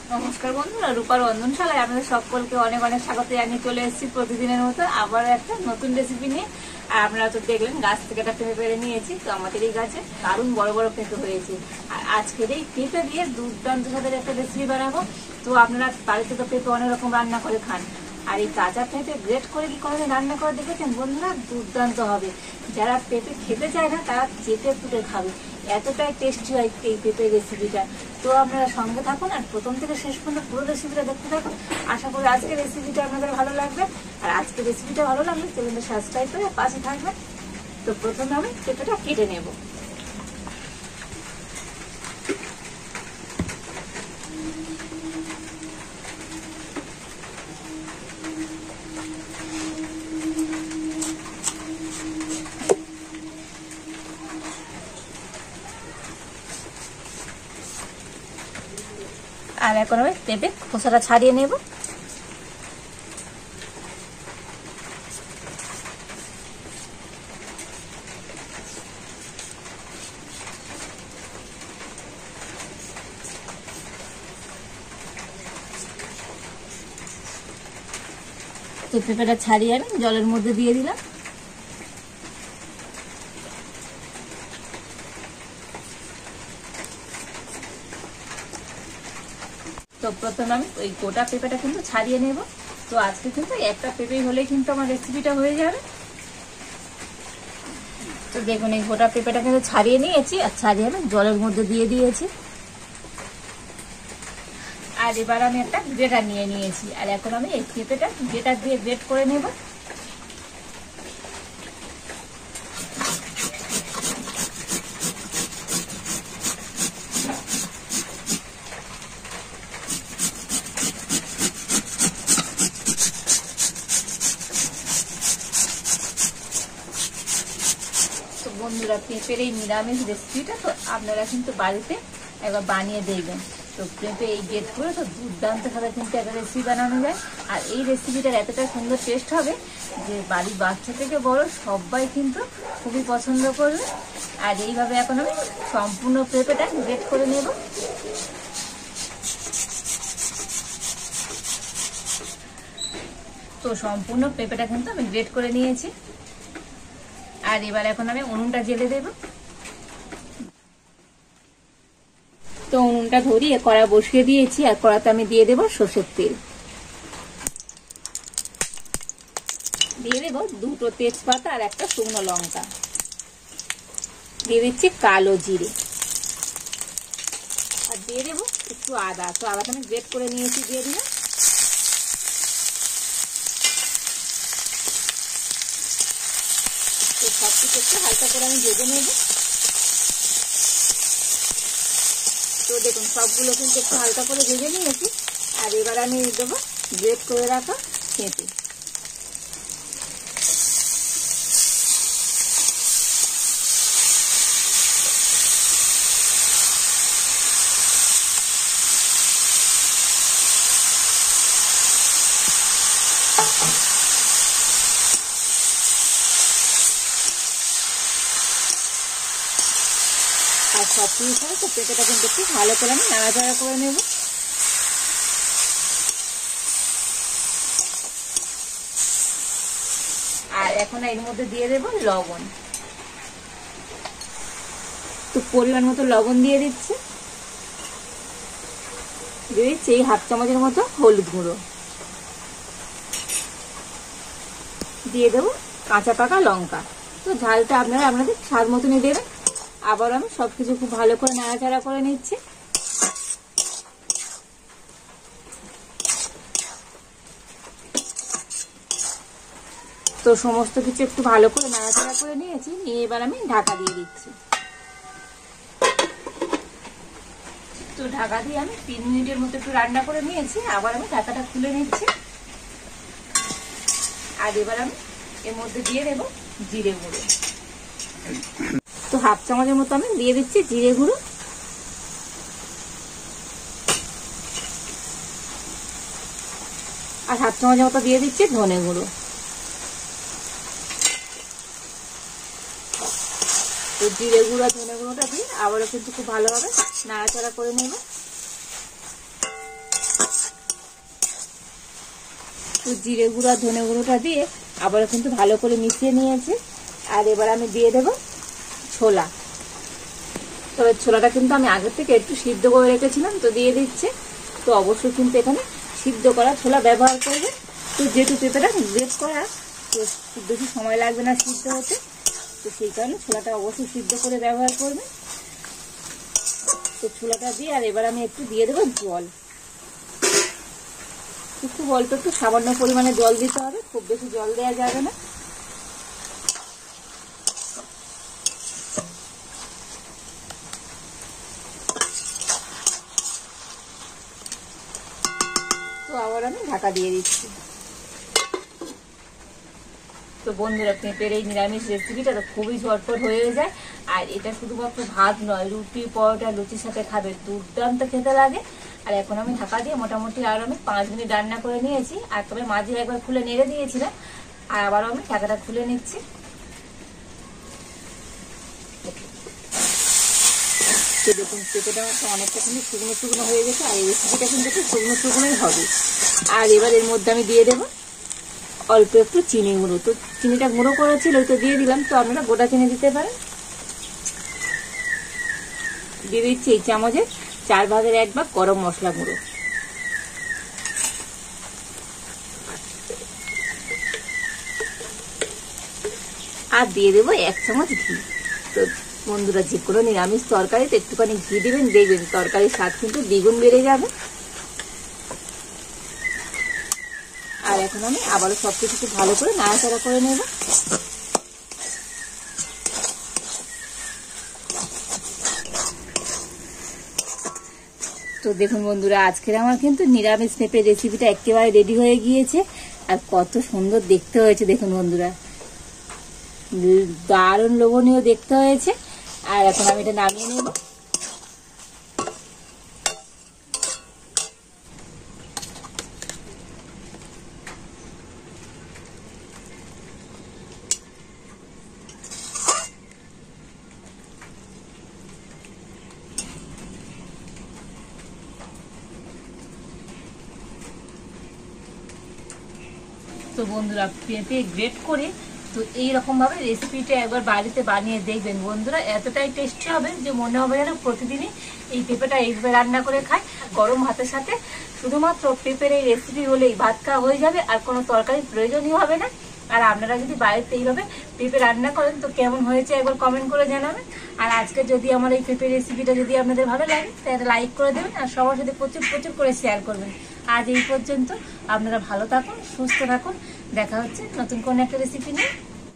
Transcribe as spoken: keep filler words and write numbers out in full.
নমস্কার বন্ধুরা, রূপার রন্ধনশালায় আপনাদের সকলকে অনেক অনেক স্বাগত জানিয়ে চলে এসেছি প্রতিদিনের মতো আবার একটা নতুন রেসিপি নিয়ে। আর আপনারা তো দেখলেন গাছ থেকে একটা পেঁপে পেরে নিয়েছি, তো আমাদের এই গাছে দারুণ বড় বড় পেঁপে হয়েছে। আর আজকের এই পেঁপে দিয়ে দুর্দান্ত স্বাদের একটা রেসিপি বানাবো। তো আপনারা বাড়িতে তো পেঁপে অনেক রকম রান্না করে খান, আর এই কাঁচা পেঁপে গ্রেট করে কি করে রান্না করে দেখেছেন বন্ধুরা? দুর্দান্ত হবে। যারা পেঁপে খেতে চায় না তারা চেটে পুটে খাবে, এতটাই টেস্টি হয় এই পেঁপের রেসিপিটা। তো আপনারা সঙ্গে থাকুন আর প্রথম থেকে শেষ পর্যন্ত পুরো রেসিপিটা দেখতে থাকুন। আশা করি আজকের রেসিপিটা আপনাদের ভালো লাগবে। আর আজকের রেসিপিটা ভালো লাগলে চ্যানেলটা সাবস্ক্রাইব করে পাশে থাকবেন। তো প্রথমে আমি পেঁপেটা কেটে নেব। আর এখন আমি পেঁপে খোসাটা ছাড়িয়ে নেব। তো পেঁপেটা ছাড়িয়ে আমি জলের মধ্যে দিয়ে দিলাম। তো প্রথমে আমি ওই গোটা পেঁপেটা কিন্তু ছাড়িয়ে নেব। তো আজকে কিন্তু একটা পেঁপে হলেই কিন্তু আমার রেসিপিটা হয়ে যাবে। তো দেখুন এই গোটা পেঁপেটা কিন্তু ছাড়িয়ে নিয়েছি, আর ছাড়িয়ে আমি জলের মধ্যে দিয়ে দিয়েছি। আর এবার আমি একটা গ্রেটার নিয়ে নিয়েছি, আর এখন আমি এই পেঁপেটা গ্রেটার দিয়ে গ্রেট করে নেব। বন্ধুরা, পেঁপের এই নিরামিষ রেসিপিটা তো আপনারা কিন্তু বাড়িতে একবার বানিয়ে দেখবেন। তো পেঁপে এই গেট করে তো দুর্দান্ত ভাবে কিন্তু একটা রেসিপি বানানো যায়। আর এই রেসিপিটার এতটা সুন্দর টেস্ট হবে যে বাড়ির বাচ্চা থেকে বড় সবাই কিন্তু খুবই পছন্দ করবে। আর এইভাবে এখন আমি সম্পূর্ণ পেঁপেটা গেট করে নেব। তো সম্পূর্ণ পেঁপেটা কিন্তু আমি গ্রেট করে নিয়েছি। আর এবার এখন আমি উনুনটা জ্বেলে দেব। তো উনুনটা ধরিয়ে কড়া বসিয়ে দিয়েছি, আর কড়াতে আমি দিয়ে দেব সরষের তেল। দিয়ে দেব দুটো তেজপাতা আর একটা শুকনো লঙ্কা। দিয়ে দিচ্ছি কালো জিরে, আর দিয়ে দেব একটু আদা। তো আদাটা আমি গ্রেট করে নিয়েছি, দিয়ে দিলাম। সবকিছু একটু হালকা করে আমি ভেজে নেব। তো দেখুন সবগুলো কিন্তু একটু হালকা করে ভেজে নিয়েছি। আর এবার আমি দেবো গ্রেট করে রাখা পেঁপে। আর সব কিছু তো পেঁপেটা কিন্তু একটু ভালো করে আমি নাড়াচাড়া করে নেব। আর এখন এর মধ্যে দিয়ে দেব লবণ। তো পরিমাণ মতো লবণ দিয়ে দিচ্ছি। দিয়ে দিচ্ছি এই হাফ চামচের মতো হলুদ গুঁড়ো। দিয়ে দেবো কাঁচা পাকা লঙ্কা। তো ঝালটা আপনারা আপনাদের স্বাদ মতনই দেবেন। আবার আমি সবকিছু খুব ভালো করে নাড়াচাড়া করে নিচ্ছি। তো সমস্ত কিছু একটু ভালো করে নাড়াচাড়া করে নিয়েছি, নিয়ে এবার আমি ঢাকা দিয়ে দিচ্ছি। তো ঢাকা দিয়ে আমি তিন মিনিটের মতো একটু রান্না করে নিয়েছি। আবার আমি ঢাকাটা খুলে নিচ্ছি। আর এবার আমি এর মধ্যে দিয়ে দেবো জিরে গুঁড়ো। তো হাফ চামচের মতো আমি দিয়ে দিচ্ছি জিরে গুঁড়ো। আর হাফ চামচের মতো দিয়ে দিচ্ছি ধনে গুঁড়ো। তো জিরে গুঁড়া ধনে গুঁড়োটা দিয়ে আবারও কিন্তু খুব ভালোভাবে নাড়াচাড়া করে নেব। তো জিরে গুঁড়ো আর ধনে গুঁড়োটা দিয়ে আবারও কিন্তু ভালো করে মিশিয়ে নিয়েছি। আর এবার আমি দিয়ে দেব ছোলা। তবে ছোলাটা কিন্তু আমি আগের থেকে একটু সিদ্ধ করে রেখেছিলাম, তো দিয়ে দিচ্ছি। তো অবশ্যই কিন্তু এখানে সিদ্ধ করা ছোলা ব্যবহার করবে। তো যেহেতু পেঁপেটা গ্রেট করা, তো খুব বেশি সময় লাগবে না সিদ্ধ হতে, তো সেই কারণে ছোলাটা অবশ্যই সিদ্ধ করে ব্যবহার করবে। তো ছোলাটা দিয়ে আর এবার আমি একটু দিয়ে দেবো জল। একটু অল্প একটু সামান্য পরিমাণে জল দিতে হবে, খুব বেশি জল দেওয়া যাবে না। তো আবার আমি ঢাকা দিয়ে দিচ্ছি। তো বন্ধুরা, পেঁপের এই নিরামিষ রেসিপিটা তো খুবই ঝটপট হয়ে যায়। আর এটা শুধুমাত্র ভাত নয়, রুটি, পরোটা, লুচির সাথে খাবে, দুর্দান্ত খেতে লাগে। আর এখন আমি ঢাকা দিয়ে মোটামুটি আর আমি পাঁচ মিনিট রান্না করে নিয়েছি। আর তবে মাঝে একবার খুলে নেড়ে দিয়েছিলাম, আর আবারও আমি ঢাকাটা খুলে নিচ্ছি। তো দেখুন, পেঁপেটা অনেকটা কিন্তু শুকনো শুকনো হয়ে গেছে। আর এই রেসিপিটা কিন্তু একটু শুকনো শুকনোই হবে। আর এবার এর মধ্যে আমি দিয়ে দেবো অল্প একটু চিনি গুঁড়ো। তো চিনিটা গুঁড়ো করা ছিল, তো দিয়ে দিলাম। তো আপনারা গোটা চিনি দিতে পারেন। দিয়ে দিচ্ছি এই চামচের চার ভাগের এক ভাগ গরম মশলা গুঁড়ো। আর দিয়ে দেবো এক চামচ ঘি। তো বন্ধুরা, যে কোনো নিরামিষ তরকারিতে একটুখানি ঘি দিবেন, দেখবেন তরকারির স্বাদ কিন্তু দ্বিগুণ বেড়ে যাবে। আর এখন আমি আবারও সবকিছু খুব ভালো করে নাড়াচাড়া করে নেব। তো দেখুন বন্ধুরা, আজকের আমার কিন্তু নিরামিষ পেঁপে রেসিপিটা একেবারে রেডি হয়ে গিয়েছে। আর কত সুন্দর দেখতে হয়েছে দেখুন বন্ধুরা, দারুণ লোভনীয় দেখতে হয়েছে। আর এখন আমি এটা নামিয়ে নেব। তো বন্ধুরা, পেঁপে গ্রেট করে তো এইরকম ভাবে রেসিপিটা একবার বাড়িতে বানিয়ে দেখবেন বন্ধুরা, এতটাই টেস্টি হবে যে মনে হবে যেন প্রতিদিনই এই পেঁপেটা এইভাবে রান্না করে খায় গরম ভাতের সাথে। শুধুমাত্র পেঁপের এই রেসিপি হলেই ভাত খাওয়া হয়ে যাবে, আর কোনো তরকারির প্রয়োজনই হবে না। আর আপনারা যদি বাড়িতে এইভাবে পেঁপে রান্না করেন তো কেমন হয়েছে একবার কমেন্ট করে জানাবেন। আর আজকে যদি আমার এই পেঁপে রেসিপিটা যদি আপনাদের ভালো লাগে তাহলে লাইক করে দেবেন, আর সবার সাথে প্রচুর প্রচুর করে শেয়ার করবেন। আজ এই পর্যন্ত, আপনারা ভালো থাকুন, সুস্থ থাকুন। দেখা হচ্ছে নতুন কোনো একটা রেসিপি নিয়ে।